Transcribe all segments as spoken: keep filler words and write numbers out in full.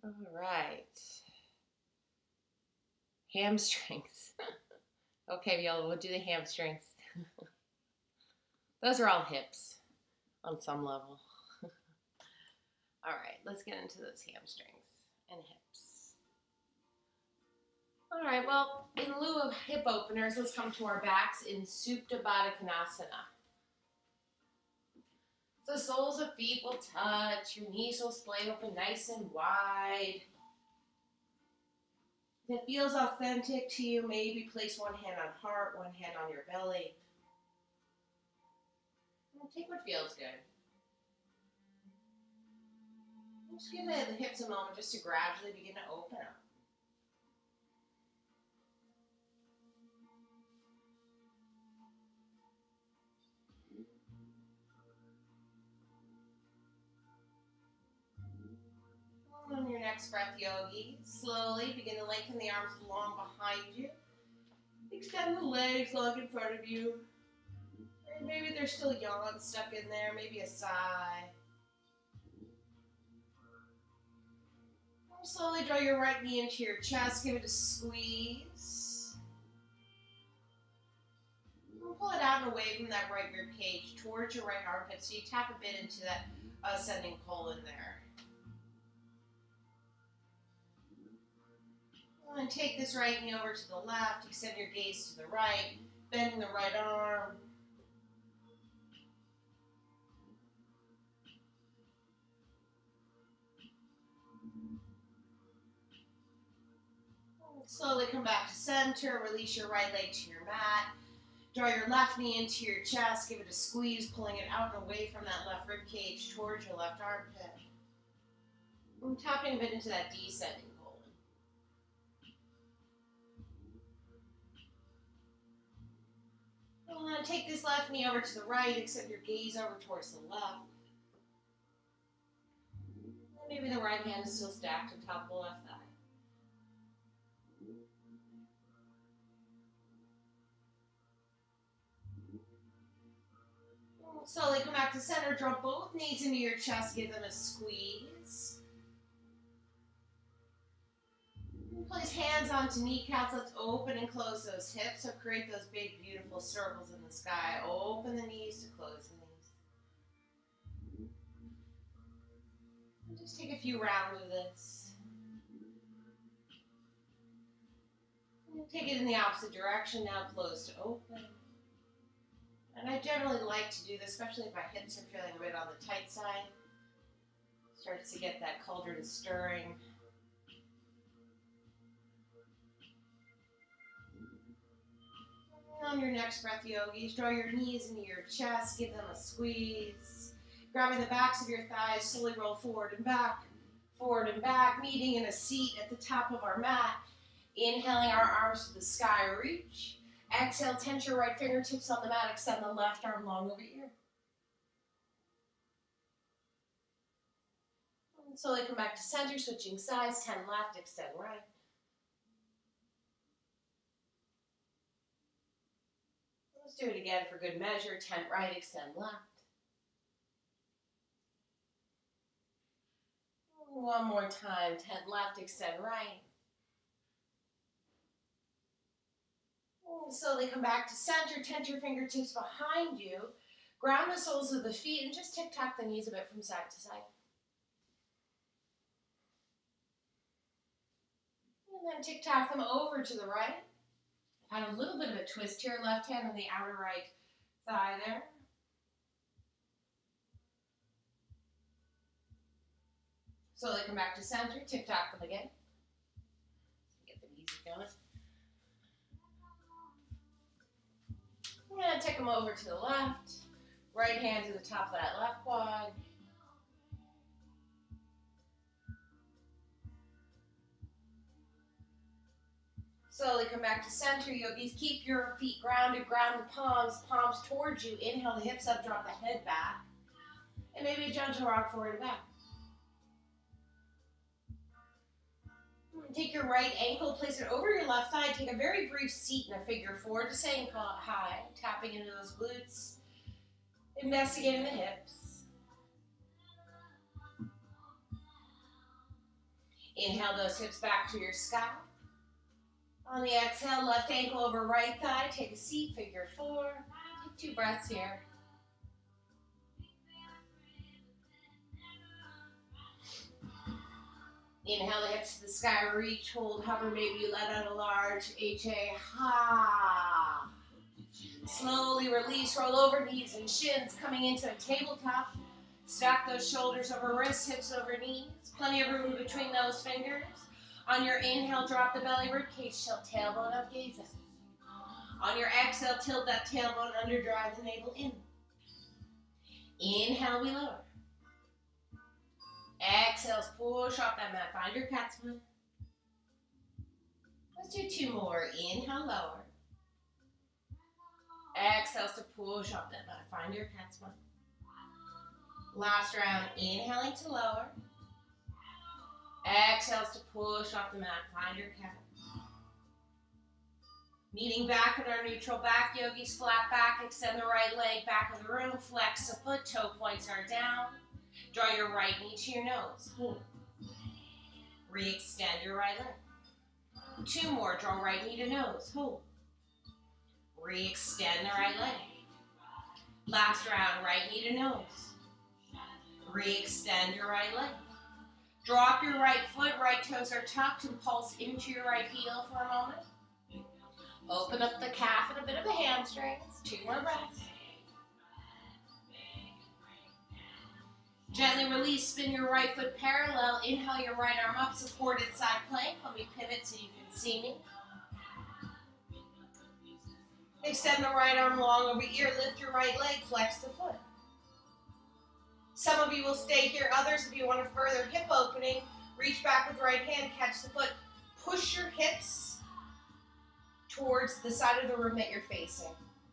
All right. Hamstrings. Okay, y'all, we'll do the hamstrings. Those are all hips on some level. All right, let's get into those hamstrings and hips. All right, well, in lieu of hip openers, let's come to our backs in Supta Baddha Konasana. The soles of feet will touch, your knees will splay open nice and wide. If it feels authentic to you, maybe place one hand on heart, one hand on your belly. And take what feels good. Just give the hips a moment just to gradually begin to open up. On your next breath, yogi, slowly begin to lengthen the arms long behind you. Extend the legs long in front of you. Or maybe there's still yawn stuck in there, maybe a sigh. Slowly draw your right knee into your chest, give it a squeeze. And pull it out and away from that right rib cage towards your right armpit so you tap a bit into that ascending colon there. And take this right knee over to the left, extend your gaze to the right, bending the right arm. Slowly come back to center, release your right leg to your mat. Draw your left knee into your chest, give it a squeeze, pulling it out and away from that left rib cage towards your left armpit. And tapping a bit into that descending colon. And then take this left knee over to the right, extend your gaze over towards the left. And maybe the right hand is still stacked on top of the left thigh. Slowly come back to center, draw both knees into your chest, give them a squeeze. Place hands onto kneecaps, let's open and close those hips, so create those big beautiful circles in the sky. Open the knees to close the knees. And just take a few rounds of this. And take it in the opposite direction, now close to open. And I generally like to do this, especially if my hips are feeling a bit on the tight side. Starts to get that cauldron stirring. And on your next breath, yogis, draw your knees into your chest, give them a squeeze. Grabbing the backs of your thighs, slowly roll forward and back, forward and back, meeting in a seat at the top of our mat. Inhaling our arms to the sky, reach. Exhale, tense your right fingertips on the mat, extend the left arm long over here. And slowly come back to center, switching sides, ten left, extend right. Let's do it again for good measure, ten right, extend left. One more time, ten left, extend right. Slowly come back to center, tense your fingertips behind you, ground the soles of the feet, and just tick-tock the knees a bit from side to side. And then tick-tock them over to the right. Had a little bit of a twist here, left hand on the outer right thigh there. Slowly come back to center, tick-tock them again. Get the knees going. We're going to take them over to the left. Right hand to the top of that left quad. Slowly come back to center, yogis. Keep your feet grounded, ground the palms, palms towards you. Inhale the hips up, drop the head back. And maybe a gentle rock forward and back. Take your right ankle, place it over your left thigh. Take a very brief seat in a figure four, just saying hi, tapping into those glutes, investigating the hips. Inhale those hips back to your sky. On the exhale, left ankle over right thigh. Take a seat, figure four. Take two breaths here. Inhale the hips to the sky, reach, hold, hover, maybe you let out a large H A, ha. Slowly release, roll over, knees and shins, coming into a tabletop. Stack those shoulders over wrists, hips over knees. Plenty of room between those fingers. On your inhale, drop the belly, ribcage, tilt tailbone up, gaze in. On your exhale, tilt that tailbone under, drive the navel in. Inhale, we lower. Exhale, push off that mat, find your cat split. Let's do two more. Inhale, lower. Exhales to push off that mat, find your cat split. Last round, inhaling to lower. Exhales to push off the mat, find your cat. Meeting back at our neutral back, yogis, flat back, extend the right leg back of the room, flex the foot, toe points are down. Draw your right knee to your nose. Re-extend your right leg. Two more, draw right knee to nose, hold. Re-extend the right leg. Last round, right knee to nose. Re-extend your right leg. Drop your right foot, right toes are tucked, and pulse into your right heel for a moment. Open up the calf and a bit of the hamstrings. Two more breaths. Gently release, spin your right foot parallel. Inhale your right arm up, supported side plank. Let me pivot so you can see me. Extend the right arm long over ear, lift your right leg, flex the foot. Some of you will stay here, others if you want a further hip opening, reach back with the right hand, catch the foot, push your hips towards the side of the room that you're facing.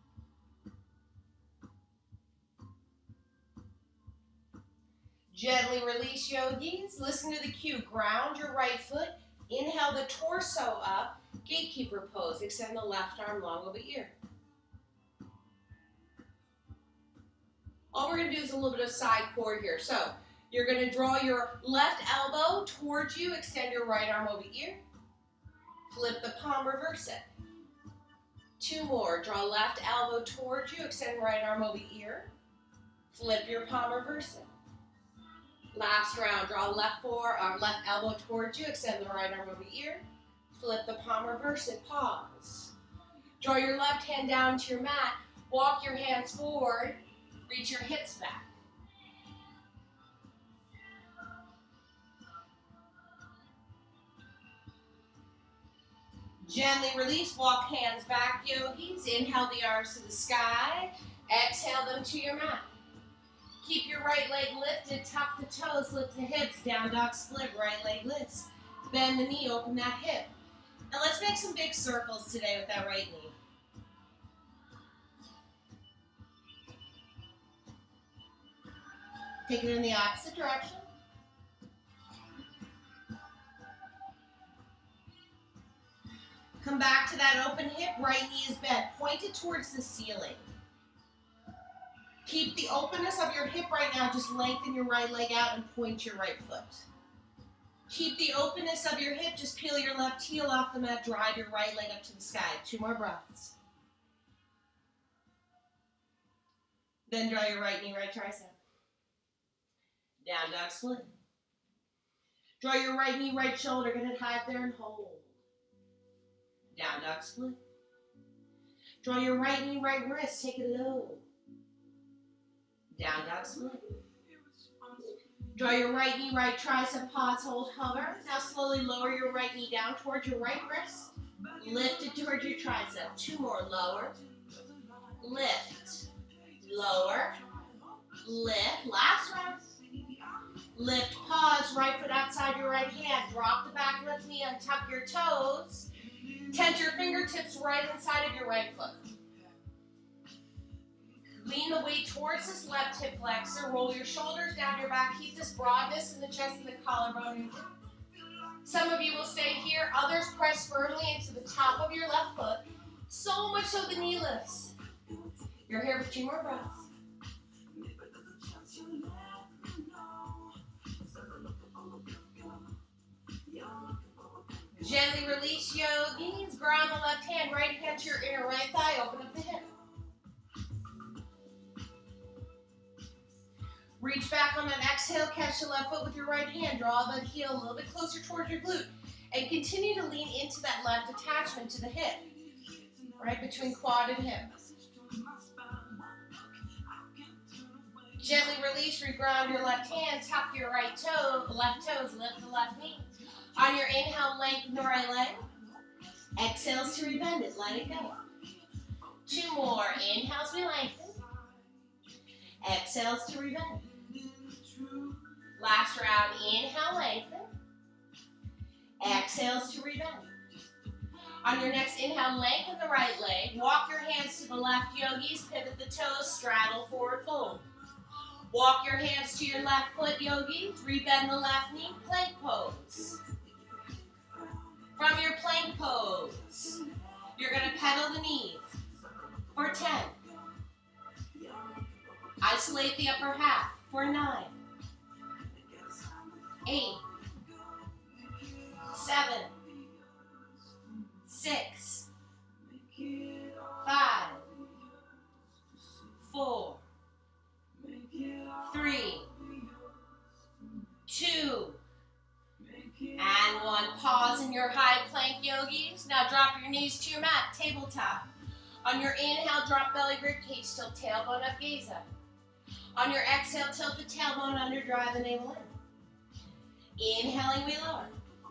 Gently release, yogis. Listen to the cue. Ground your right foot. Inhale the torso up. Gatekeeper pose. Extend the left arm long over ear. All we're going to do is a little bit of side core here. So you're going to draw your left elbow towards you. Extend your right arm over ear. Flip the palm, reverse it. Two more. Draw left elbow towards you. Extend right arm over ear. Flip your palm, reverse it. Last round, draw left forearm, left elbow towards you, extend the right arm over ear, flip the palm, reverse it, pause. Draw your left hand down to your mat, walk your hands forward, reach your hips back. Gently release, walk hands back, yogis. Inhale the arms to the sky, exhale them to your mat. Keep your right leg lifted, tuck the toes, lift the hips, down dog split, right leg lifts. Bend the knee, open that hip. And let's make some big circles today with that right knee. Take it in the opposite direction. Come back to that open hip, right knee is bent, pointed towards the ceiling. Keep the openness of your hip right now, just lengthen your right leg out and point your right foot. Keep the openness of your hip, just peel your left heel off the mat, drive your right leg up to the sky. Two more breaths. Then draw your right knee, right tricep. Down dog split. Draw your right knee, right shoulder, get it high up there and hold. Down dog split. Draw your right knee, right wrist, take it low. Down dog split. Draw your right knee, right tricep, pause, hold, hover. Now slowly lower your right knee down towards your right wrist. Lift it towards your tricep. Two more, lower. Lift. Lower. Lift. Last round. Lift, pause, right foot outside your right hand. Drop the back left knee, untuck your toes. Tent your fingertips right inside of your right foot. Lean the weight towards this left hip flexor. Roll your shoulders down your back. Keep this broadness in the chest and the collarbone. Some of you will stay here. Others press firmly into the top of your left foot. So much so the knee lifts. You're here for two more breaths. Gently release, yogis. Ground the left hand, right hand to your inner right thigh. Open up the hip. Reach back on that exhale. Catch the left foot with your right hand. Draw the heel a little bit closer towards your glute. And continue to lean into that left attachment to the hip. Right between quad and hip. Gently release, reground your left hand. Tap your right toe, left toes, lift the left knee. On your inhale, lengthen the right leg. Exhales to rebend it, let it go. Two more. Inhales, we lengthen. Exhales to rebend. Last round, inhale, lengthen. Exhales to rebend. On your next inhale, lengthen the right leg. Walk your hands to the left, yogis. Pivot the toes, straddle, forward fold. Walk your hands to your left foot, yogis. Rebend the left knee, plank pose. From your plank pose, you're going to pedal the knees for ten. Isolate the upper half for nine, eight, seven, six, five, four, three, two, and one. Pause in your high plank, yogis. Now drop your knees to your mat, tabletop. On your inhale, drop belly, rib cage, tilt tailbone up, gaze up. On your exhale, tilt the tailbone under, drive the navel in. Inhaling, we lower.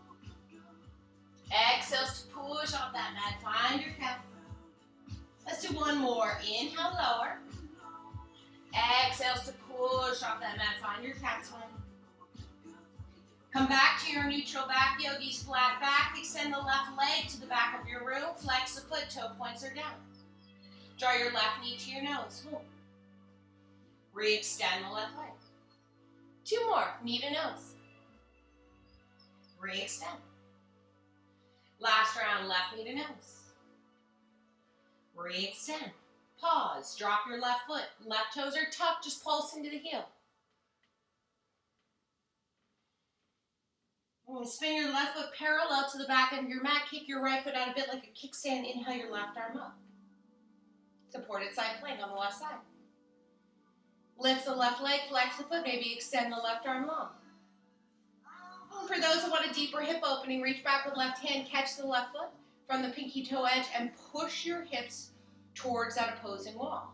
Exhales to push off that mat, find your calf. Let's do one more. Inhale, lower. Exhales to push off that mat, find your cat swing. Come back to your neutral back, yogis, flat back. Extend the left leg to the back of your room. Flex the foot, toe points are down. Draw your left knee to your nose. Hold. Re-extend the left leg. Two more, knee to nose. Re-extend. Last round, left knee to nose. Re-extend. Pause, drop your left foot. Left toes are tucked, just pulse into the heel. Spin your left foot parallel to the back of your mat. Kick your right foot out a bit like a kickstand. Inhale your left arm up. Supported side plank on the left side. Lift the left leg, flex the foot, maybe extend the left arm long. For those who want a deeper hip opening, reach back with left hand, catch the left foot from the pinky toe edge, and push your hips towards that opposing wall.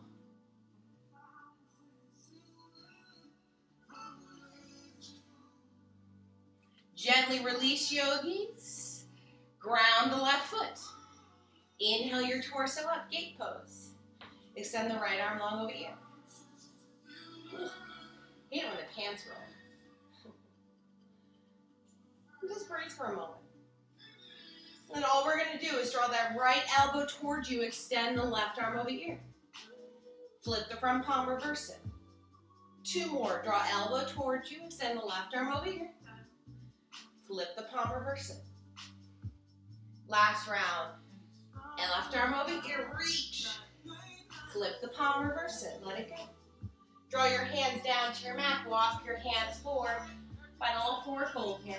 Gently release, yogis. Ground the left foot. Inhale your torso up, gate pose. Extend the right arm long over here. Ugh. Hate it when the pants roll. Just breathe for a moment. And then all we're going to do is draw that right elbow towards you, extend the left arm over here. Flip the front palm, reverse it. Two more. Draw elbow towards you, extend the left arm over here. Flip the palm, reverse it. Last round. And left arm over here, reach. Flip the palm, reverse it. Let it go. Draw your hands down to your mat. Walk your hands forward. Find a little forward fold here.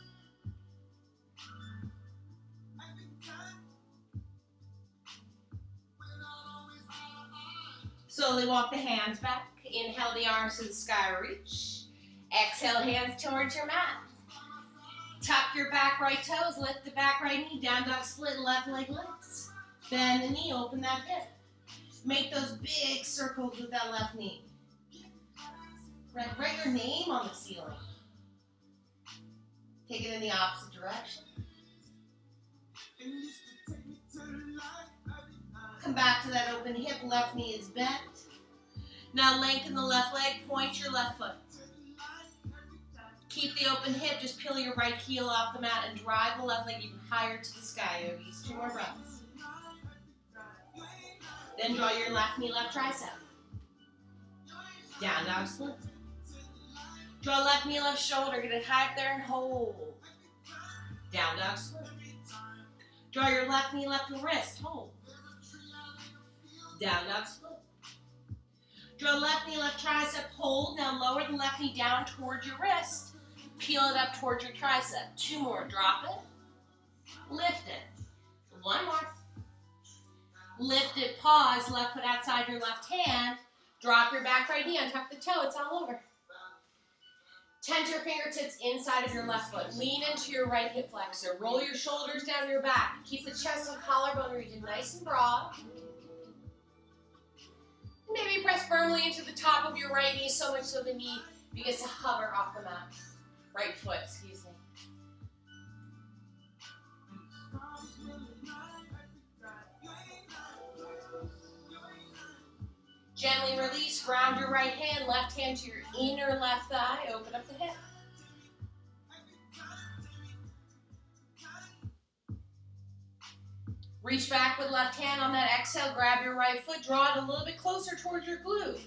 Slowly walk the hands back. Inhale the arms to the sky, reach. Exhale, hands towards your mat. Tuck your back right toes, lift the back right knee, down dog split, left leg lifts. Bend the knee, open that hip. Make those big circles with that left knee. Write, write your name on the ceiling. Take it in the opposite direction. Come back to that open hip, left knee is bent. Now lengthen the left leg, point your left foot. Keep the open hip, just peel your right heel off the mat and drive the left leg even higher to the sky, yogis. Two more breaths. Then draw your left knee, left tricep. Down dog split. Draw left knee, left shoulder, get it high up there and hold. Down dog split. Draw your left knee, left wrist, hold. Down dog split. Draw left knee, left tricep, hold. Now lower the left knee down towards your wrist. Peel it up towards your tricep. Two more, drop it. Lift it. One more. Lift it, pause, left foot outside your left hand. Drop your back right knee, untuck the toe, it's all over. Tent your fingertips inside of your left foot. Lean into your right hip flexor. Roll your shoulders down your back. Keep the chest and collarbone region nice and broad. Maybe press firmly into the top of your right knee, so much so the knee begins to hover off the mat. Right foot, excuse me. Gently release, ground your right hand, left hand to your inner left thigh, open up the hip. Reach back with left hand on that exhale, grab your right foot, draw it a little bit closer towards your glute.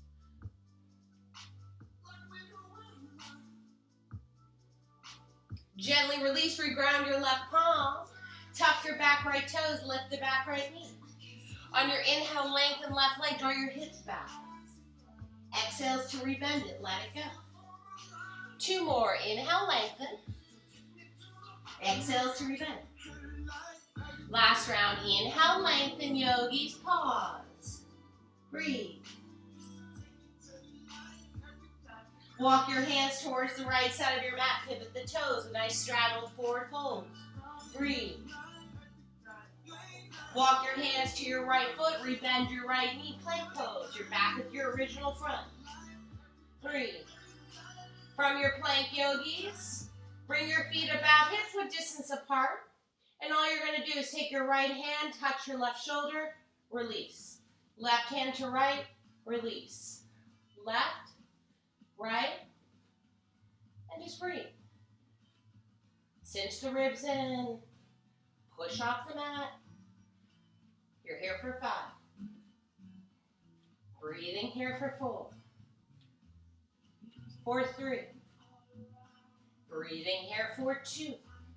Gently release, reground your left palm, tuck your back right toes, lift the back right knee. On your inhale, lengthen left leg, draw your hips back. Exhales to rebend it, let it go. Two more, inhale, lengthen. Exhales to rebend. Last round, inhale, lengthen, yogis, pause. Breathe. Walk your hands towards the right side of your mat, pivot the toes, a nice straddled forward fold. Breathe. Walk your hands to your right foot, rebend your right knee, plank pose. You're back with your original front. Breathe. From your plank, yogis, bring your feet about hip width distance apart. And all you're going to do is take your right hand, touch your left shoulder, release. Left hand to right, release. Left, right, and just breathe. Cinch the ribs in, push off the mat. You're here for five. Breathing here for four. For three. Breathing here for two.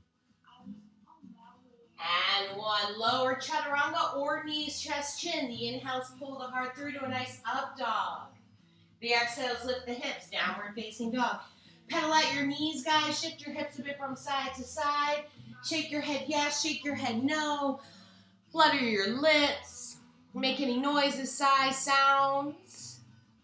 And one. Lower chaturanga or knees, chest, chin. The inhales pull the heart through to a nice up dog. The exhales lift the hips, downward facing dog. Pedal out your knees, guys. Shift your hips a bit from side to side. Shake your head yes, shake your head no. Flutter your lips. Make any noises, sighs, sounds.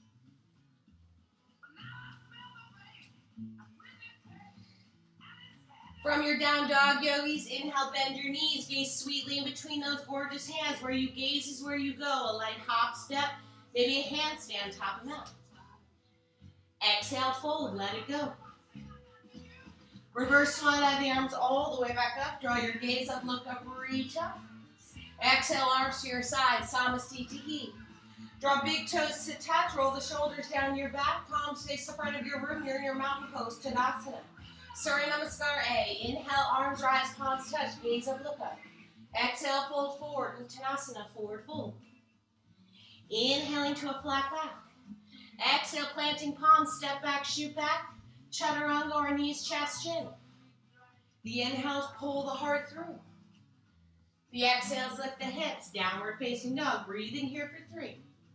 From your down dog, yogis, inhale, bend your knees. Gaze sweetly in between those gorgeous hands. Where you gaze is where you go. A light hop step, maybe a handstand, top of mat. Exhale, fold, let it go. Reverse swan out of the arms all the way back up. Draw your gaze up, look up, reach up. Exhale, arms to your side, Samastitihi. Draw big toes to touch, roll the shoulders down your back, palms face the front of your room, you're in your mountain pose, Tadasana. Surya Namaskar A. Inhale, arms rise, palms touch, gaze up, look up. Exhale, fold forward, Uttanasana, forward fold. Inhaling to a flat back. Exhale, planting palms, step back, shoot back. Chaturanga or knees, chest, chin. The inhales pull the heart through. The exhales lift the hips, downward facing dog. Breathing here for three.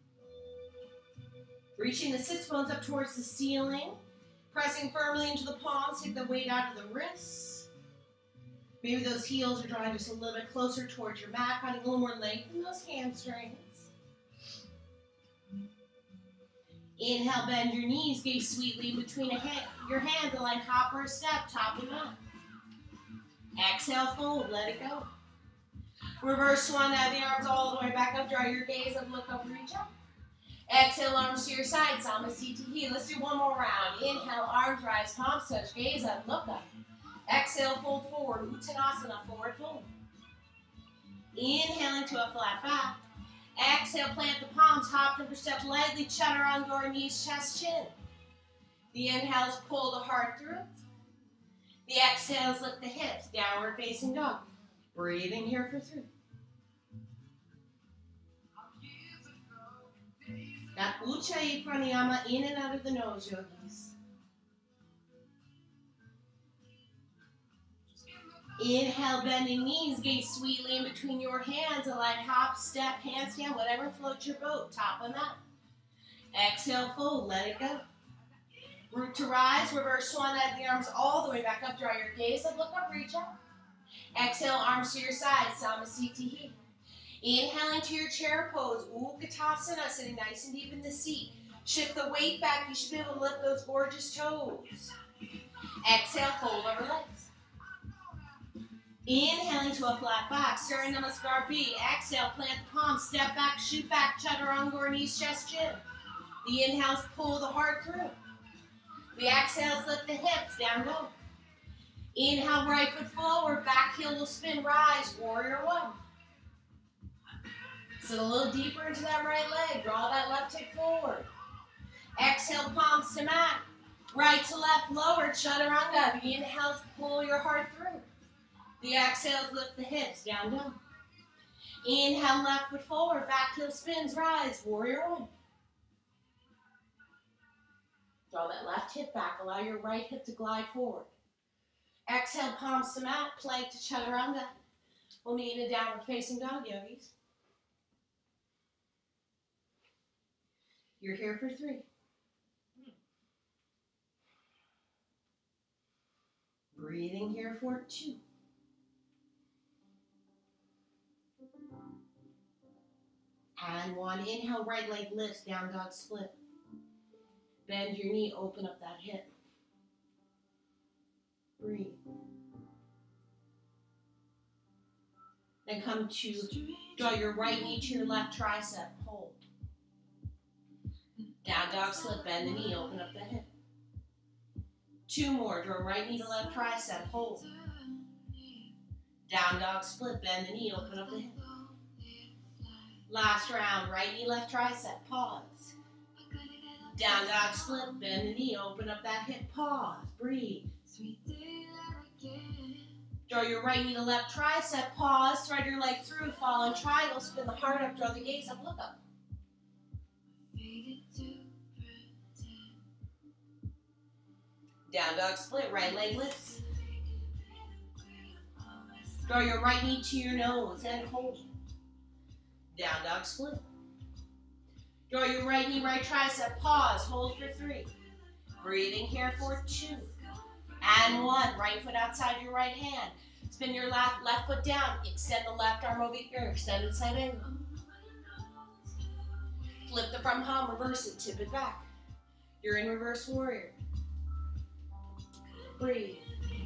Reaching the sits bones up towards the ceiling. Pressing firmly into the palms, take the weight out of the wrists. Maybe those heels are drawing just a little bit closer towards your mat, finding a little more length in those hamstrings. Inhale, bend your knees, gaze sweetly in between a hand, your hands, a light hop or a step, top of mat. Exhale, fold, let it go. Reverse swan out of the arms all the way back up. Draw your gaze up, look up, reach up. Exhale, arms to your side, Samastitihi. Let's do one more round. Inhale, arms rise, palms touch, gaze up, look up. Exhale, fold forward, Uttanasana, forward fold. Inhaling to a flat back. Exhale, plant the palms, hop over step lightly, chaturanga or knees, chest, chin. The inhales pull the heart through. The exhales lift the hips, downward facing dog. Breathing here for three. That Ujjayi Pranayama in and out of the nose, yogis. Inhale, bending knees, gaze sweetly in between your hands. A light hop, step, handstand, whatever floats your boat. Top of mat. Exhale, fold, let it go. Root to rise, reverse swan out of the arms all the way back up. Draw your gaze up, look up, reach up. Exhale, arms to your side, Samasthiti. Inhaling to your chair pose, Utkatasana, sitting nice and deep in the seat. Shift the weight back, you should be able to lift those gorgeous toes. Exhale, fold over legs. Inhaling to a flat back, Surya Namaskar B. Exhale, plant the palms, step back, shoot back, Chaturanga or knees, chest, chin. The inhales pull the heart through. The exhales lift the hips, down low. Inhale, right foot forward, back heel will spin, rise, warrior one. Sit a little deeper into that right leg, draw that left hip forward. Exhale, palms to mat. Right to left, lower, Chaturanga. The inhales pull your heart through. The exhales lift the hips, down, down. Inhale, left foot forward, back heel spins, rise, warrior one. Draw that left hip back, allow your right hip to glide forward. Exhale, palms to mat, plank to Chaturanga. We'll meet in a downward facing dog, yogis. You're here for three. Breathing here for two. And one. Inhale, right leg lifts, down dog split. Bend your knee, open up that hip. Breathe. Then come to draw your right knee to your left tricep, hold. Down dog split, bend the knee, open up the hip. Two more, draw right knee to left tricep, hold. Down dog split, bend the knee, open up the hip. Last round, right knee, left tricep, pause. Down dog split, bend the knee, open up that hip, pause, breathe. Draw your right knee to left tricep, pause, thread your leg through, fall in triangle, spin the heart up, draw the gaze up, look up. Down dog split, right leg lifts. Draw your right knee to your nose and hold. Down dog split. Draw your right knee, right tricep, pause, hold for three. Breathing here for two. And one, right foot outside your right hand. Spin your left, left foot down, extend the left arm over your extended side angle. Flip the front palm, reverse it, tip it back. You're in reverse warrior. Breathe.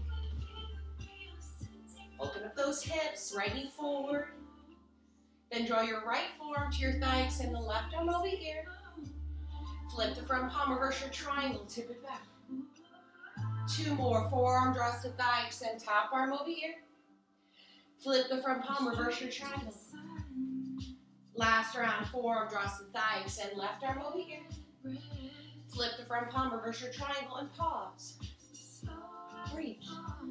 Open up those hips, right knee forward. Then draw your right forearm to your thigh, extend the left arm over here. Flip the front palm, reverse your triangle, tip it back. Two more, forearm draws to thigh, extend top arm over here. Flip the front palm, reverse your triangle. Last round, forearm draws to thigh, extend left arm over here. Flip the front palm, reverse your triangle, and pause. Reach.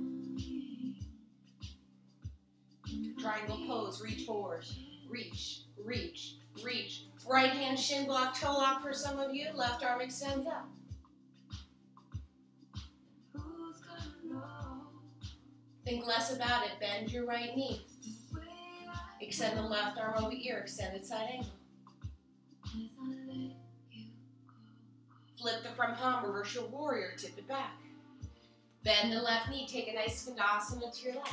Triangle pose, reach forward. Reach, reach, reach. Right hand shin block, toe lock for some of you. Left arm extends up. Think less about it. Bend your right knee. Extend the left arm over ear, extended side angle. Flip the front palm, reverse your warrior, tip it back. Bend the left knee, take a nice Skandasana to your left.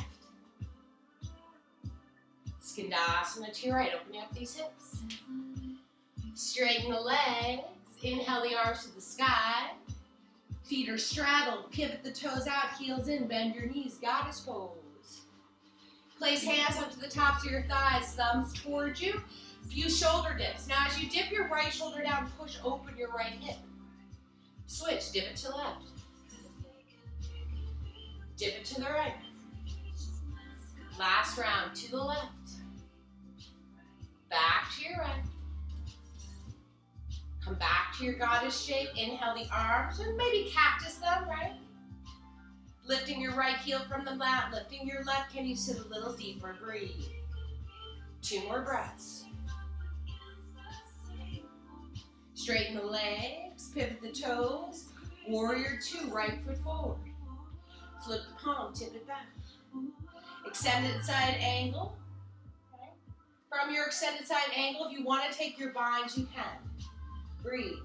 Skandasana to your right, opening up these hips. Straighten the legs, inhale the arms to the sky. Feet are straddled, pivot the toes out, heels in, bend your knees, goddess pose. Place hands up to the tops of your thighs, thumbs towards you. Few shoulder dips. Now as you dip your right shoulder down, push open your right hip. Switch, dip it to the left. Dip it to the right. Last round, to the left. Back to your right. Come back to your goddess shape. Inhale the arms, or maybe cactus them, right? Lifting your right heel from the mat, lifting your left. Can you sit a little deeper? Breathe. Two more breaths. Straighten the legs, pivot the toes. Warrior two, right foot forward. Flip the palm, tip it back. Extended side angle. Okay. From your extended side angle, if you want to take your binds, you can. Breathe.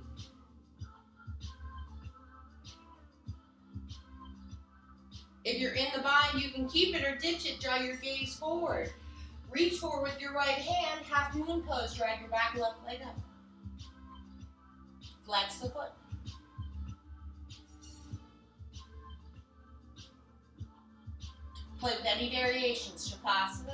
If you're in the bind, you can keep it or ditch it. Draw your gaze forward. Reach forward with your right hand, half moon pose. Drag your back left leg up. Flex the foot. Play with any variations. Shavasana.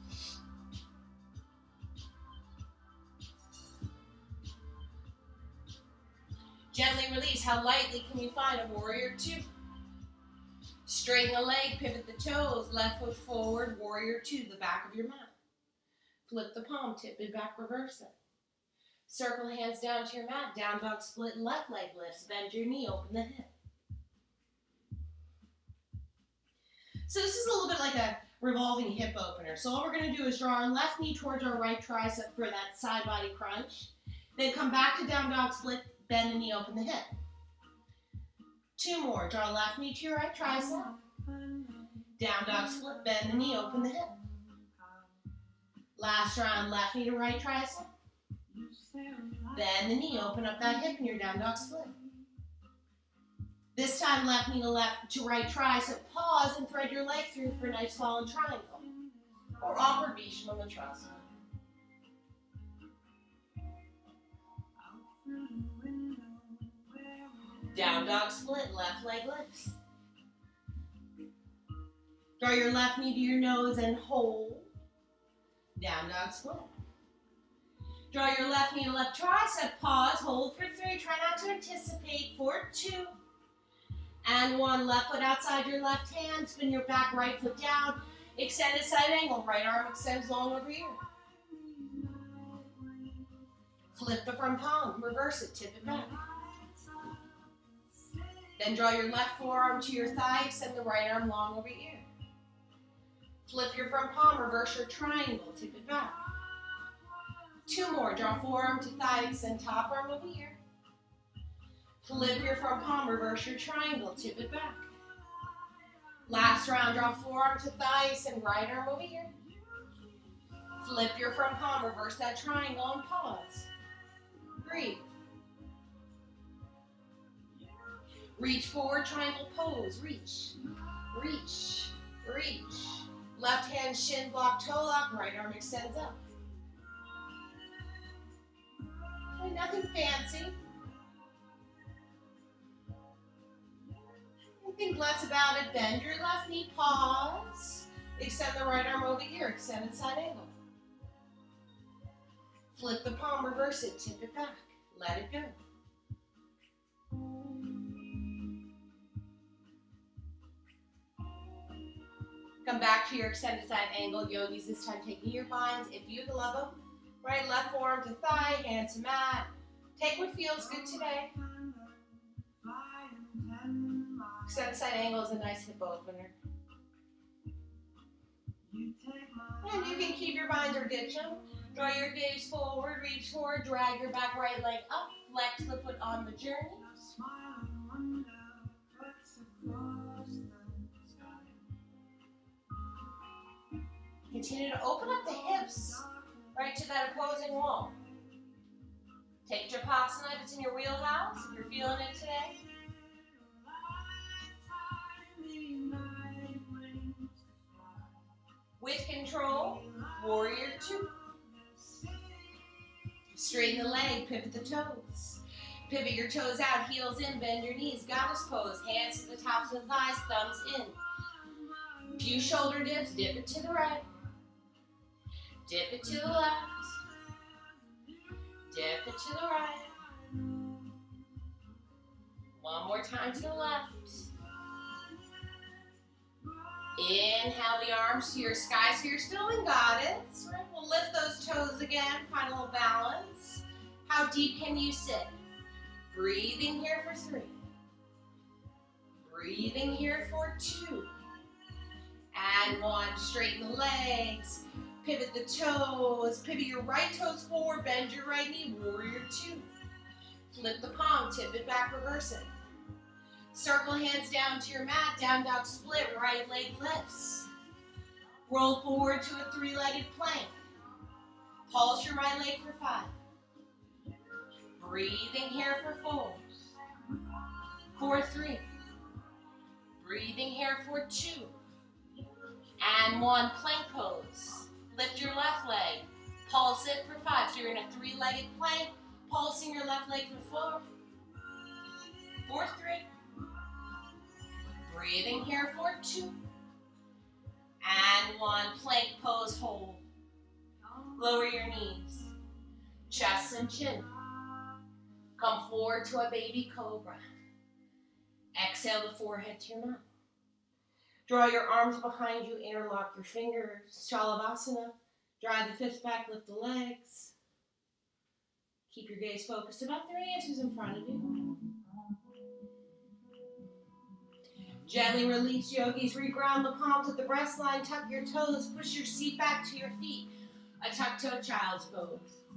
Gently release. How lightly can you find a warrior two? Straighten the leg, pivot the toes, left foot forward, warrior two, the back of your mat. Flip the palm, tip it back, reverse it. Circle hands down to your mat, down dog split, left leg lifts, bend your knee, open the hip. So this is a little bit like a revolving hip opener. So all we're going to do is draw our left knee towards our right tricep for that side body crunch. Then come back to down dog split, bend the knee, open the hip. Two more. Draw left knee to your right tricep. Down dog split, bend the knee, open the hip. Last round, left knee to right tricep. Bend the knee, open up that hip in your down dog split. This time, left knee to left to right tricep. Pause and thread your leg through for a nice fallen triangle. Or awkward Bhishma Matrasana. Down dog split, left leg lifts. Draw your left knee to your nose and hold. Down dog split. Draw your left knee to left tricep, pause, hold for three. Try not to anticipate for two. And one, left foot outside your left hand, spin your back, right foot down. Extended side angle, right arm extends long over here. Flip the front palm, reverse it, tip it back. Then draw your left forearm to your thigh, extend the right arm long over here. Flip your front palm, reverse your triangle, tip it back. Two more, draw forearm to thigh, extend top arm over here. Flip your front palm, reverse your triangle, tip it back. Last round, draw forearm to thigh, extend right arm over here. Flip your front palm, reverse that triangle, and pause. Breathe. Reach forward, triangle pose, reach, reach, reach. Left hand shin block, toe lock, right arm extends up. Okay, nothing fancy. Think less about it, bend your left knee, pause. Extend the right arm over here, extended side angle. Flip the palm, reverse it, tip it back, let it go. Come back to your extended side angle, yogis, this time taking your binds, if you love them. Right, left forearm to thigh, hand to mat. Take what feels good today. Extended side angle is a nice hip opener. And you can keep your binds or ditch them. Draw your gaze forward, reach forward, drag your back right leg up, flex the foot on the journey. Continue to open up the hips right to that opposing wall. Take Japasana if it's in your wheelhouse, if you're feeling it today. With control, warrior two. Straighten the leg, pivot the toes. Pivot your toes out, heels in, bend your knees, goddess pose. Hands to the tops of the thighs, thumbs in. Few shoulder dips, dip it to the right. Dip it to the left. Dip it to the right. One more time to the left. Inhale the arms to your sky, so you're still in goddess. Right? We'll lift those toes again, find a little balance. How deep can you sit? Breathing here for three. Breathing here for two. And one, straighten the legs. Pivot the toes. Pivot your right toes forward, bend your right knee, warrior two. Flip the palm, tip it back, reverse it. Circle hands down to your mat, down dog split, right leg lifts. Roll forward to a three-legged plank. Pulse your right leg for five. Breathing here for four. For three. Breathing here for two. And one, plank pose. Lift your left leg. Pulse it for five. So you're in a three-legged plank, pulsing your left leg for four. For three. Breathing here for two. And one, plank pose, hold. Lower your knees. Chest and chin. Come forward to a baby cobra. Exhale the forehead to your mouth. Draw your arms behind you, interlock your fingers. Shalavasana. Drive the fists back, lift the legs. Keep your gaze focused about three inches in front of you. Gently release, yogis. Reground the palms at the breast line. Tuck your toes. Push your seat back to your feet. A tuck-toe child's pose.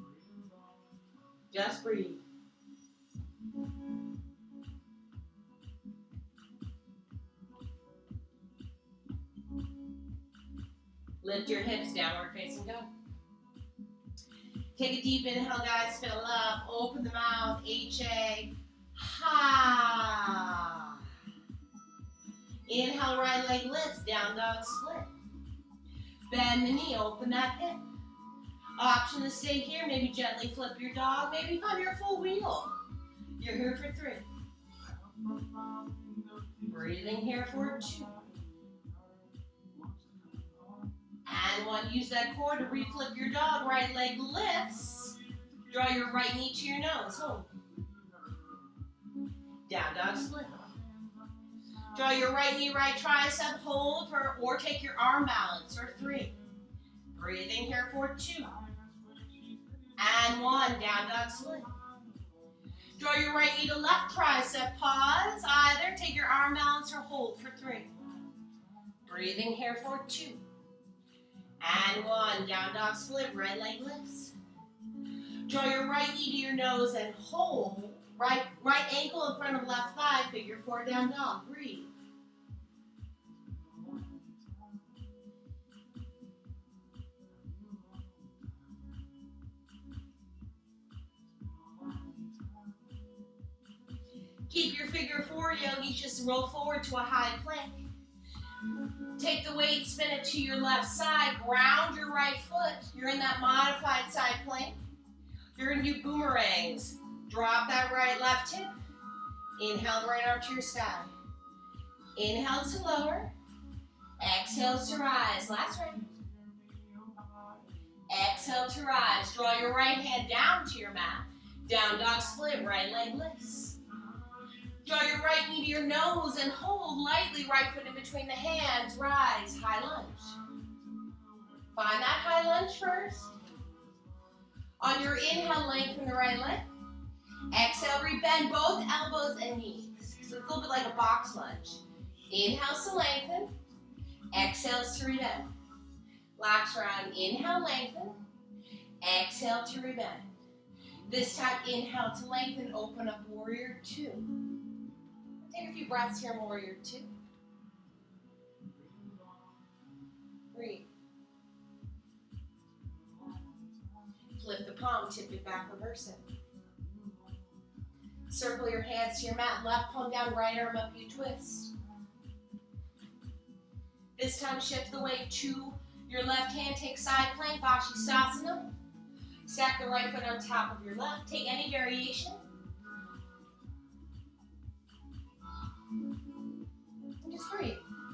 Just breathe. Lift your hips, downward facing dog. Take a deep inhale, guys. Fill up. Open the mouth. H A. Ha. Inhale, right leg lifts. Down dog split. Bend the knee. Open that hip. Option to stay here. Maybe gently flip your dog. Maybe find your full wheel. You're here for three. Breathing here for two. And one, use that core to reflip your dog. Right leg lifts. Draw your right knee to your nose. Hold. Down dog split. Draw your right knee, right tricep. Hold for, or take your arm balance for three. Breathing here for two. And one, down dog split. Draw your right knee to left tricep. Pause. Either take your arm balance or hold for three. Breathing here for two. And one, down dog split, right leg lifts. Draw your right knee to your nose and hold. Right, right ankle in front of left thigh, figure four, down dog. Breathe. Keep your figure four, yogis. Just roll forward to a high plank. Take the weight, spin it to your left side. Ground your right foot. You're in that modified side plank. You're going to do boomerangs. Drop that right left hip. Inhale the right arm to your sky. Inhale to lower. Exhale to rise. Last round. Exhale to rise. Draw your right hand down to your mat. Down dog split. Right leg lifts. Draw your right knee to your nose and hold lightly. Right foot in between the hands. Rise. High lunge. Find that high lunge first. On your inhale, lengthen the right leg. Exhale, rebend both elbows and knees. So it's a little bit like a box lunge. Inhale to lengthen. Exhale to rebend. Last round. Inhale, lengthen. Exhale to rebend. This time, inhale to lengthen. Open up warrior two. Take a few breaths here in warrior two. Breathe. Flip the palm, tip it back, reverse it. Circle your hands to your mat. Left palm down, right arm up, you twist. This time, shift the weight to your left hand. Take side plank, Vashisthasana. Stack the right foot on top of your left. Take any variation. And just breathe.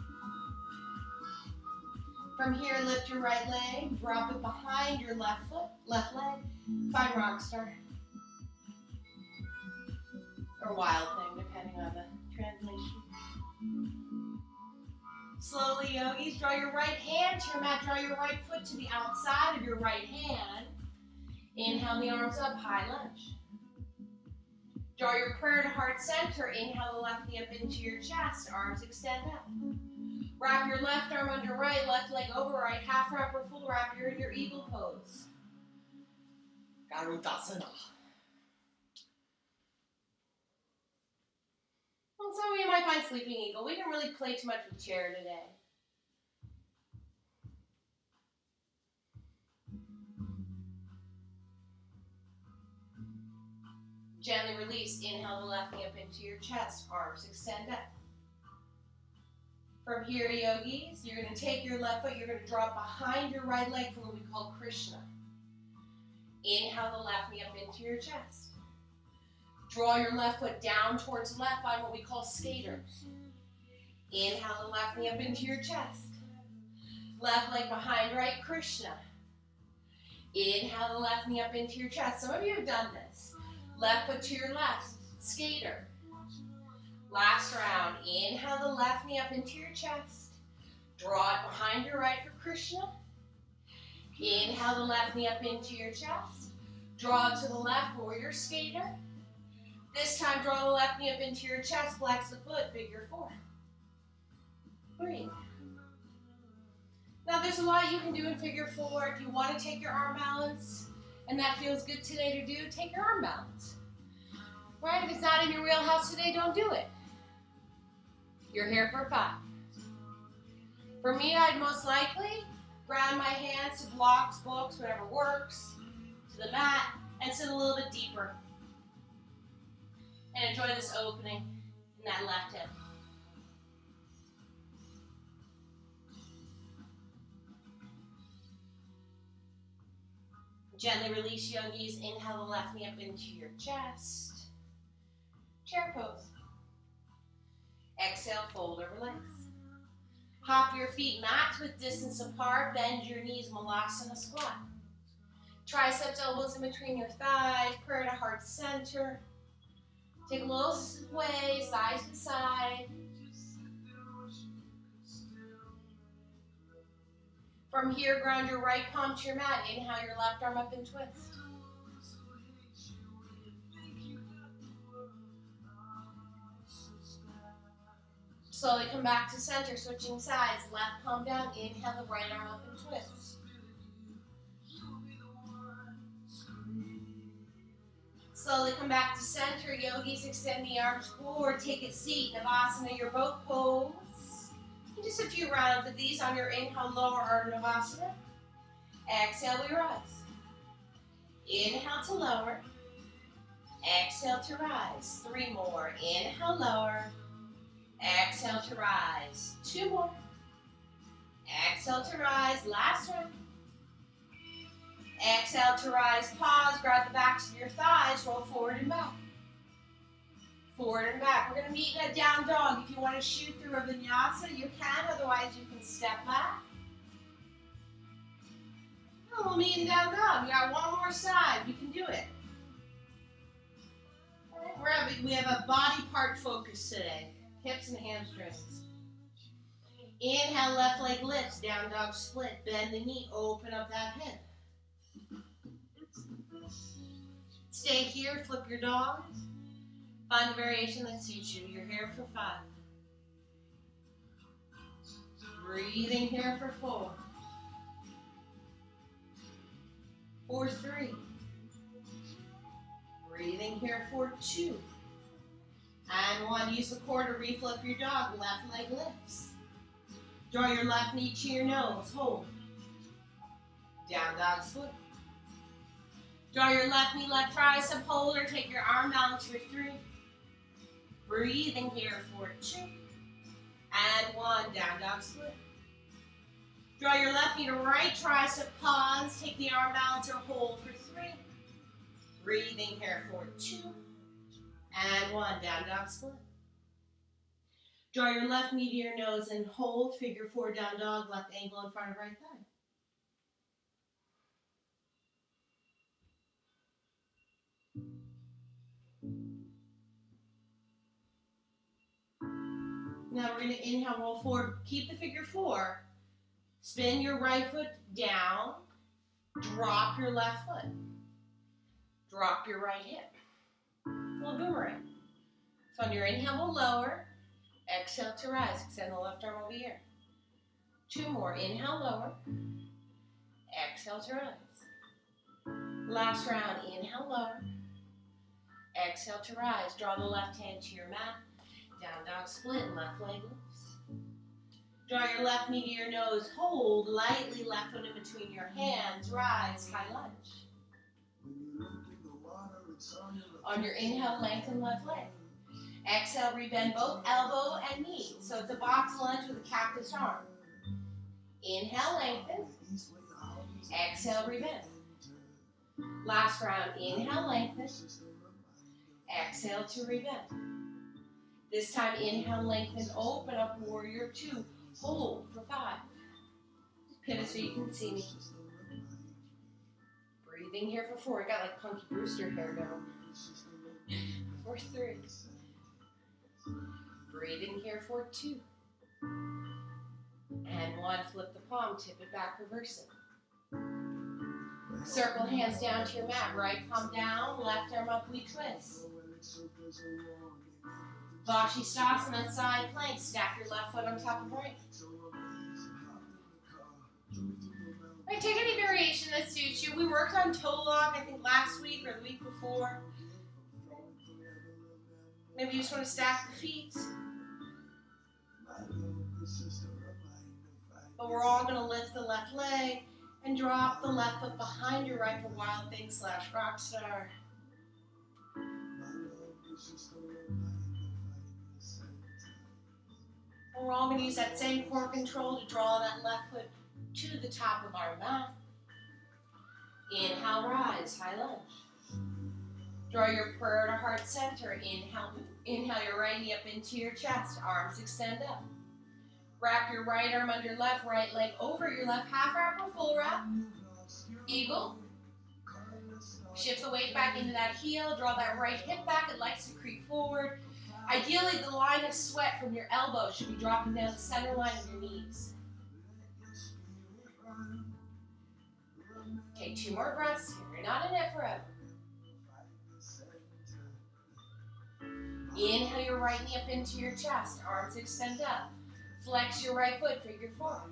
From here, lift your right leg, drop it behind your left foot, left leg. Find rock star. Or wild thing, depending on the translation. Slowly, yogis, draw your right hand to your mat. Draw your right foot to the outside of your right hand. Inhale the arms up, high lunge. Draw your prayer to heart center. Inhale the left knee up into your chest. Arms extend up. Wrap your left arm under right, left leg over right. Half wrap or full wrap. You're in your eagle pose. Garudasana. Well, some of you might find sleeping eagle. We didn't really play too much with chair today. Gently release. Inhale the left knee up into your chest. Arms extend up. From here, yogis, you're going to take your left foot, you're going to draw it behind your right leg for what we call Krishna. Inhale the left knee up into your chest. Draw your left foot down towards the left, find what we call skater. Inhale the left knee up into your chest. Left leg behind right, Krishna. Inhale the left knee up into your chest. Some of you have done this. Left foot to your left, skater. Last round, inhale the left knee up into your chest. Draw it behind your right for Krishna. Inhale the left knee up into your chest. Draw it to the left for your skater. This time, draw the left knee up into your chest, flex the foot, figure four. Breathe. Now, there's a lot you can do in figure four. If you want to take your arm balance, and that feels good today to do, take your arm balance. Right? If it's not in your wheelhouse today, don't do it. You're here for five. For me, I'd most likely ground my hands to blocks, books, whatever works, to the mat, and sit a little bit deeper. And enjoy this opening in that left hip. Gently release, yogis. Inhale the left knee up into your chest. Chair pose. Exhale, fold over legs. Hop your feet max width distance apart. Bend your knees, Malasana squat. Triceps, elbows in between your thighs. Prayer to heart center. Take a little sway, side to side. From here, ground your right palm to your mat. Inhale your left arm up and twist. Slowly come back to center, switching sides. Left palm down, inhale the right arm up and twist. Slowly come back to center. Yogis, extend the arms forward. Take a seat. Navasana, your boat pose. And just a few rounds of these on your inhale, lower our Navasana. Exhale, we rise. Inhale to lower. Exhale to rise. Three more. Inhale, lower. Exhale to rise. Two more. Exhale to rise. Last one. Exhale to rise. Pause. Grab the backs of your thighs. Roll forward and back. Forward and back. We're going to meet in a down dog. If you want to shoot through a vinyasa, you can. Otherwise, you can step back. And we'll meet in down dog. We got one more side. You can do it. All right, we're having, we have a body part focus today. Hips and hamstrings. Inhale, left leg lifts, down dog split. Bend the knee, open up that hip. Stay here, flip your dog. Find a variation that suits you. You're here for five. Breathing here for four. For three. Breathing here for two. And one, use the core to reflip your dog. Left leg lifts. Draw your left knee to your nose. Hold. Down dog split. Draw your left knee, left tricep. Hold or take your arm balance for three. Breathing here for two. And one, down dog split. Draw your left knee to right tricep. Pause. Take the arm balance or hold for three. Breathing here for two. And one, down dog split. Draw your left knee to your nose and hold. Figure four, down dog, left ankle in front of right thigh. Now we're going to inhale, roll forward. Keep the figure four. Spin your right foot down. Drop your left foot. Drop your right hip. Little boomerang. So on your inhale, we'll lower. Exhale to rise. Extend the left arm over here. Two more. Inhale, lower. Exhale to rise. Last round. Inhale, lower. Exhale to rise. Draw the left hand to your mat. Down dog split. Left leg lifts. Draw your left knee to your nose. Hold. Lightly left foot in between your hands. Rise. High lunge. On your inhale, lengthen left leg. Exhale, rebend both elbow and knee. So it's a box lunge with a cactus arm. Inhale, lengthen. Exhale, rebend. Last round, inhale, lengthen. Exhale to rebend. This time, inhale, lengthen, open up, warrior two. Hold for five. Pivot so you can see me. Breathing here for four. I got like Punky Brewster hair going. For three. Breathing here for two. And one, flip the palm, tip it back, reverse it. Circle hands down to your mat. Right palm down, left arm up, we twist. Vashisthasana, side plank. Stack your left foot on top of right. Right, take any variation that suits you. We worked on toe lock, I think last week or the week before. Maybe you just want to stack the feet. But we're all going to lift the left leg and drop the left foot behind your right for Wild Thing slash Rockstar. And we're all going to use that same core control to draw that left foot to the top of our mat. Inhale, rise, high lunge. Draw your prayer to heart center. Inhale, inhale your right knee up into your chest. Arms extend up. Wrap your right arm under left, right leg over your left. Half wrap or full wrap. Eagle. Shift the weight back into that heel. Draw that right hip back. It likes to creep forward. Ideally, the line of sweat from your elbow should be dropping down the center line of your knees. Take two more breaths here. You're not in it forever. Inhale your right knee up into your chest. Arms extend up. Flex your right foot, figure four.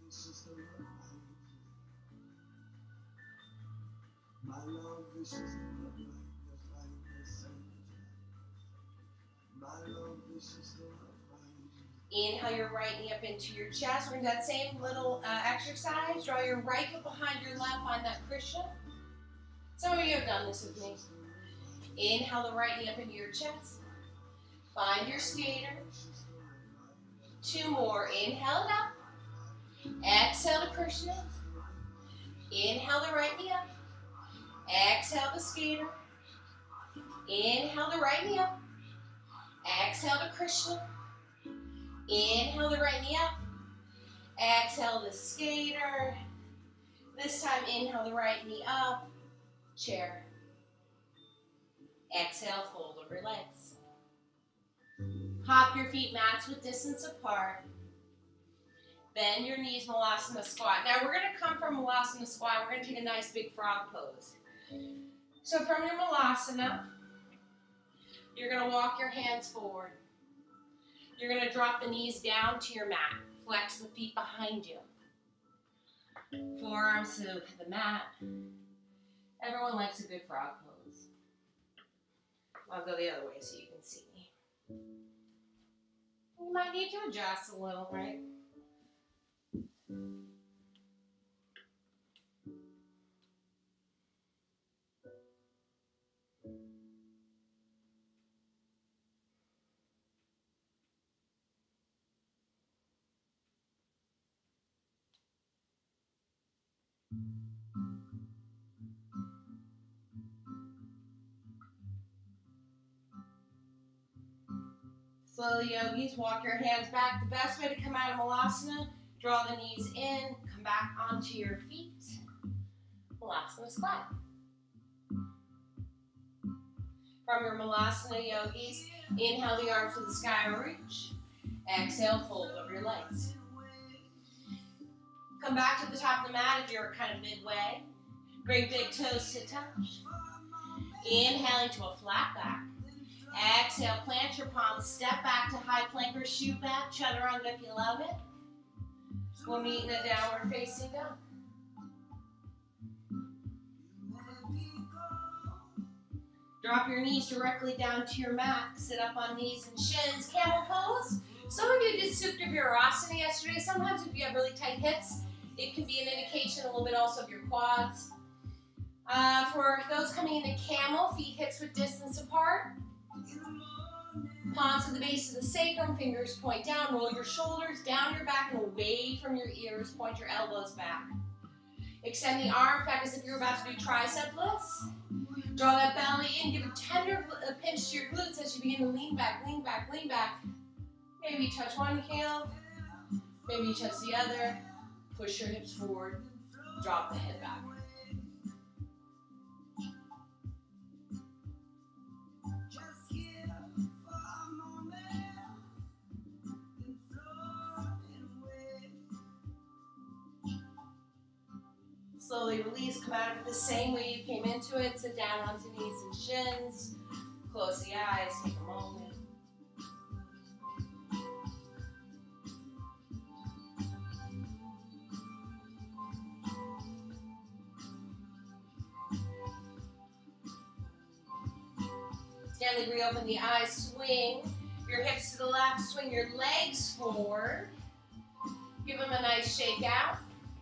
Inhale your right knee up into your chest. We're going to do that same little uh, exercise. Draw your right foot behind your left. Find that Krishna. Some of you have done this with me. Inhale the right knee up into your chest. Find your skater. Two more. Inhale it up. Exhale to Krishna. Inhale the right knee up. Exhale the skater. Inhale the right knee up. Exhale to Krishna. Inhale the right knee up. Exhale the skater. This time inhale the right knee up. Chair. Exhale, fold over your legs. Hop your feet mats with distance apart. Bend your knees, Malasana squat. Now we're going to come from Malasana squat. We're going to take a nice big frog pose. So from your Malasana, you're going to walk your hands forward. You're going to drop the knees down to your mat. Flex the feet behind you. Forearms to the mat. Everyone likes a good frog pose. I'll go the other way so you can see me. You might need to adjust a little, right? Slowly, yogis, walk your hands back. The best way to come out of Malasana, draw the knees in, come back onto your feet. Malasana squat. From your Malasana, yogis, inhale the arms to the sky or reach. Exhale, fold over your legs. Come back to the top of the mat if you're kind of midway. Bring big toes to touch. Inhaling to a flat back. Exhale, plant your palms, step back to high plank or shoot back, chaturanga if you love it. We'll meet in a downward facing dog. Drop your knees directly down to your mat. Sit up on knees and shins. Camel pose. Some of you did Supta Virasana yesterday. Sometimes if you have really tight hips, it can be an indication a little bit also of your quads. Uh, for those coming into camel, feet hips with distance apart. Palms to the base of the sacrum, fingers point down, roll your shoulders down your back and away from your ears, point your elbows back. Extend the arms back as if you're about to do tricep lifts. Draw that belly in, give a tender pinch to your glutes as you begin to lean back, lean back, lean back. Maybe you touch one heel, maybe you touch the other. Push your hips forward, drop the head back. Slowly release, come out of it the same way you came into it. Sit down onto knees and shins. Close the eyes, take a moment. Gently reopen the eyes, swing your hips to the left, swing your legs forward. Give them a nice shake out.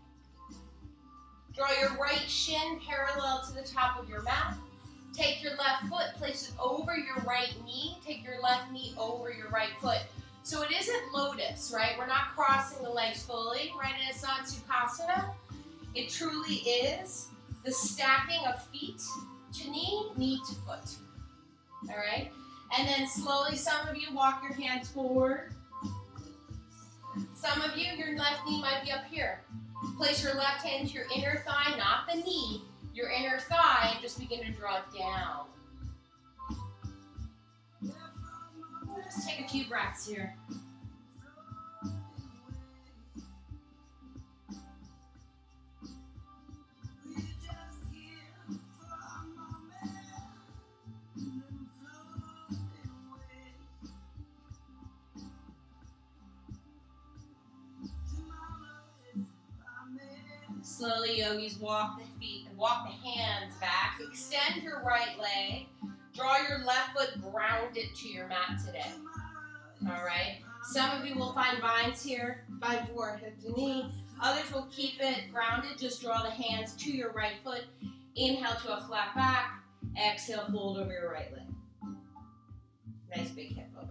Draw your right shin parallel to the top of your mat. Take your left foot, place it over your right knee. Take your left knee over your right foot. So it isn't lotus, right? We're not crossing the legs fully, right? And it's not Sukhasana. It truly is the stacking of feet to knee, knee to foot. All right? And then slowly, some of you walk your hands forward. Some of you, your left knee might be up here. Place your left hand to your inner thigh, not the knee, your inner thigh, and just begin to draw it down. Just take a few breaths here. Slowly, yogis, walk the feet and walk the hands back. Extend your right leg. Draw your left foot grounded to your mat today. All right. Some of you will find vines here, find forehead to knee. Others will keep it grounded. Just draw the hands to your right foot. Inhale to a flat back. Exhale, fold over your right leg. Nice big hip opener.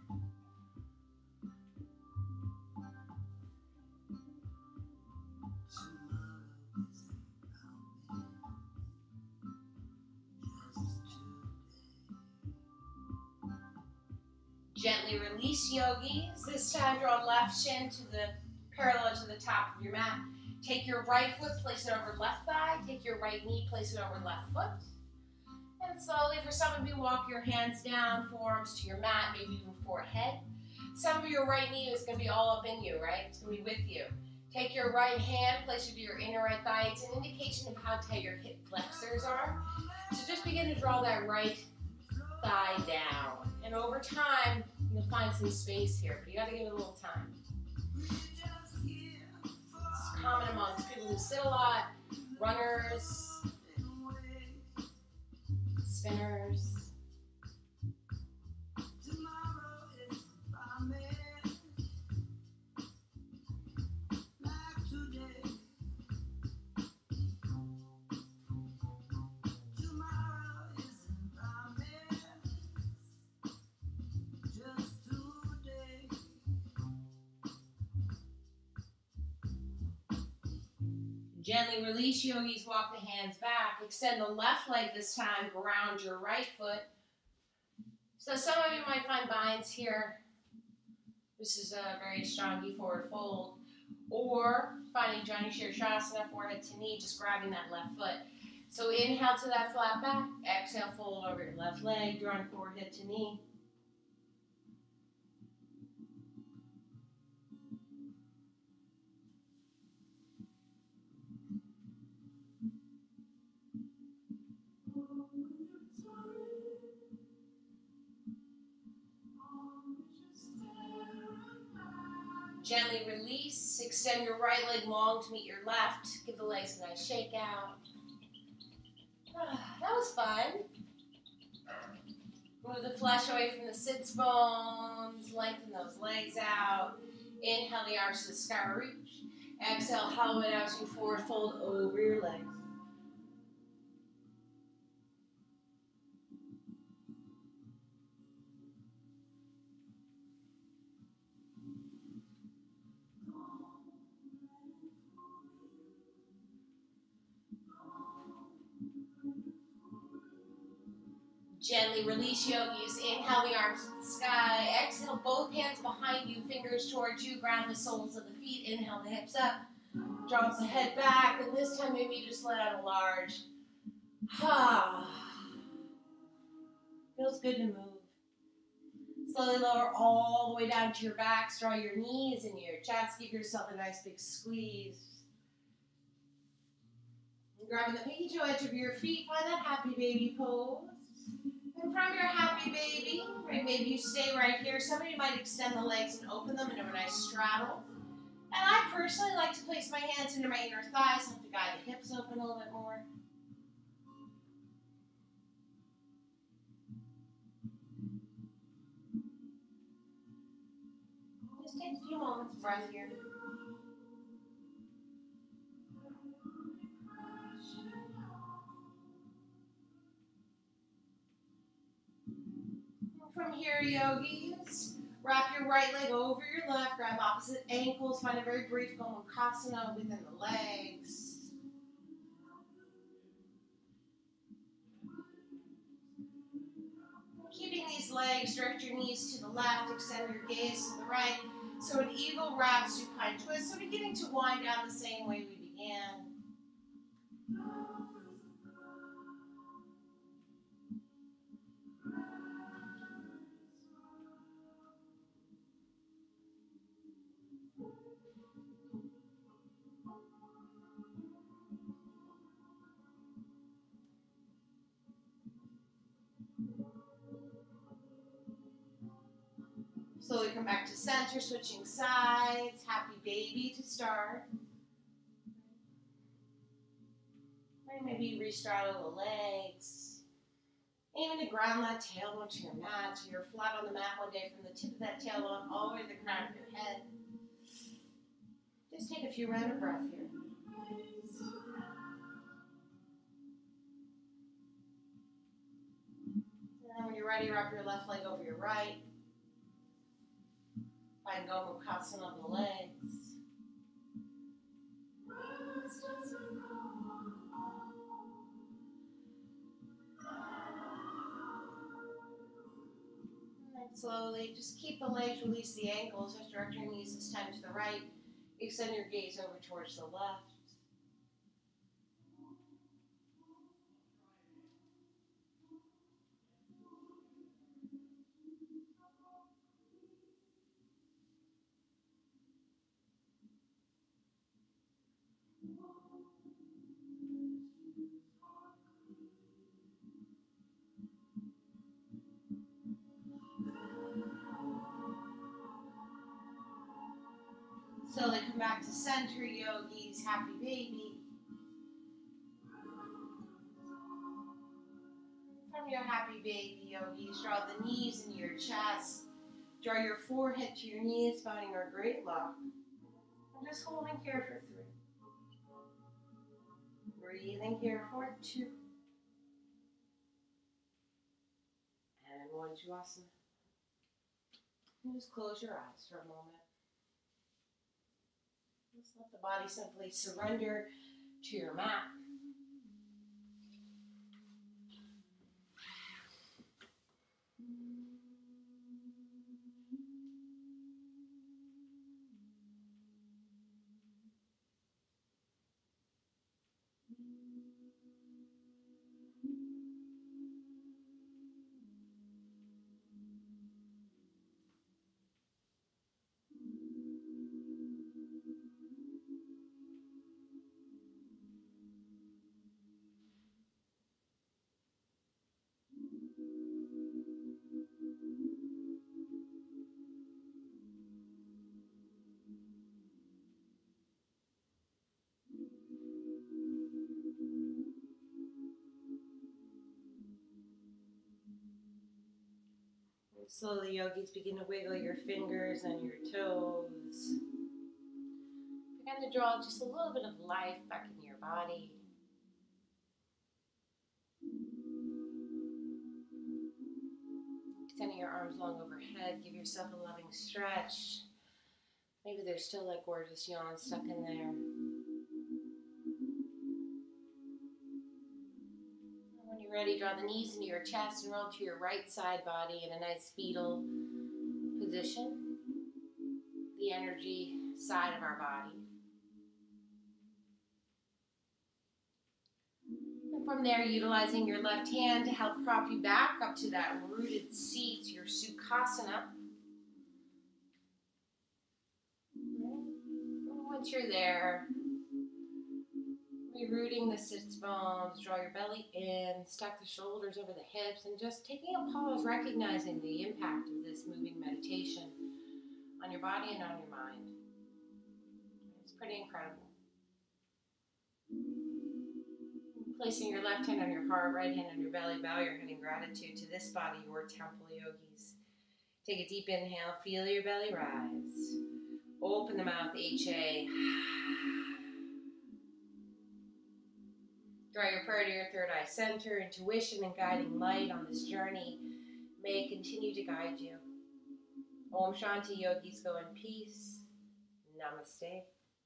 Gently release, yogis. This time draw left shin to the parallel to the top of your mat. Take your right foot, place it over left thigh. Take your right knee, place it over left foot. And slowly, for some of you, walk your hands down, forearms to your mat, maybe even forehead. Some of your right knee is going to be all up in you, right? It's going to be with you. Take your right hand, place it to your inner right thigh. It's an indication of how tight your hip flexors are. So just begin to draw that right thigh down. And over time, you'll find some space here, but you got to give it a little time. It's common amongst people who sit a lot, runners, spinners. Gently release, yogis, walk the hands back. Extend the left leg this time, ground your right foot. So some of you might find binds here. This is a very strong forward fold. Or finding Jani Shirshasana, forehead to knee, just grabbing that left foot. So inhale to that flat back. Exhale, fold over your left leg, drawing forehead to knee. Gently release, extend your right leg long to meet your left. Give the legs a nice shake out. That was fun. Move the flesh away from the sits bones. Lengthen those legs out. Inhale the arms to the sky, reach. Exhale, hollow it out as you forward fold over your legs. Gently release, yogis. Inhale the arms to the sky. Exhale, both hands behind you, fingers towards you. Ground the soles of the feet. Inhale the hips up. Drop the head back. And this time maybe you just let out a large ha. Feels good to move. Slowly lower all the way down to your back. Draw your knees into your chest. Give yourself a nice big squeeze. Grabbing the pinky toe edge of your feet. Find that happy baby pose. And from your happy baby, right, maybe you stay right here. Somebody might extend the legs and open them into a nice straddle. And I personally like to place my hands into my inner thighs, help to guide the hips open a little bit more. Just take a few moments of breath here. From here, yogis, wrap your right leg over your left, grab opposite ankles, find a very brief Gomukhasana within the legs. Keeping these legs, direct your knees to the left, extend your gaze to the right. So an eagle wrap, supine twist. So beginning to wind down the same way we began. Slowly come back to center, switching sides. Happy baby to start. Maybe re-straddle the legs. Aiming to ground that tailbone to your mat, so you're flat on the mat one day from the tip of that tailbone all the way to the crown of your head. Just take a few rounds of breath here. And when you're ready, wrap your left leg over your right. Find Gomukhasana of the legs. And slowly, just keep the legs, release the ankles. Just direct your knees this time to the right. Extend your gaze over towards the left. Slowly come back to center, yogis. Happy baby. From your happy baby, yogis, draw the knees into your chest. Draw your forehead to your knees, finding our great lock. And just holding here for three. Breathing here for two. And one, Shavasana. And just close your eyes for a moment. Just let the body simply surrender to your mat. Slowly, yogis, begin to wiggle your fingers and your toes. Begin to draw just a little bit of life back into your body. Extending your arms long overhead, give yourself a loving stretch. Maybe there's still that gorgeous yawn stuck in there. And when you're Ready, draw the knees into your chest and roll to your right side body in a nice fetal position. The energy side of our body. And from there, utilizing your left hand to help prop you back up to that rooted seat, your Sukhasana. Once you're there, rerooting the sits bones, draw your belly in, stack the shoulders over the hips, and just taking a pause, recognizing the impact of this moving meditation on your body and on your mind. It's pretty incredible. Placing your left hand on your heart, right hand on your belly, bow your head in gratitude to this body, your temple yogis. Take a deep inhale, feel your belly rise. Open the mouth, H A. Draw your prayer to your third eye center. Intuition and guiding light on this journey may continue to guide you. Om Shanti, yogis, go in peace. Namaste.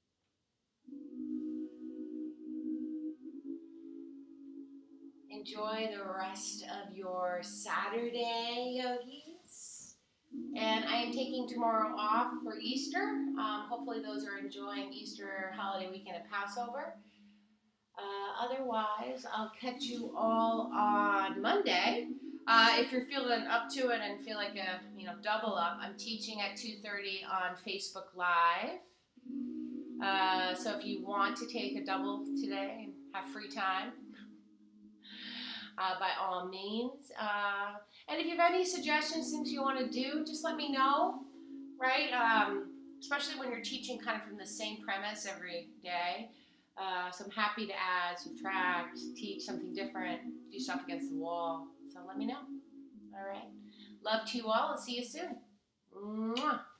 Enjoy the rest of your Saturday, yogis. And I am taking tomorrow off for Easter. Um, hopefully those are enjoying Easter holiday weekend and Passover. Uh, otherwise, I'll catch you all on Monday. Uh, if you're feeling up to it and feel like a you know double up, I'm teaching at two thirty on Facebook Live. Uh, so if you want to take a double today and have free time, uh, by all means. Uh, and if you have any suggestions, things you want to do, just let me know, right? Um, especially when you're teaching kind of from the same premise every day. Uh, so I'm happy to add, subtract, teach something different, do stuff against the wall. So let me know. All right. Love to you all. I'll see you soon. Mwah.